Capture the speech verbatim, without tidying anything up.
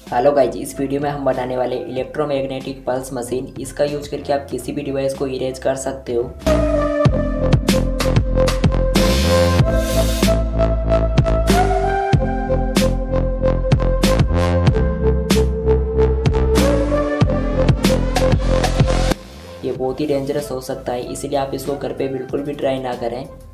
Hello guys, इस video में हम बताने वाले इलेक्ट्रोमैग्नेटिक पल्स मशीन। इसका यूज करके आप किसी भी डिवाइस को इरेज कर सकते हो। ये बहुत ही डेंजरस हो सकता है, इसीलिए आप इसको घर पे बिल्कुल भी ट्राई ना करें।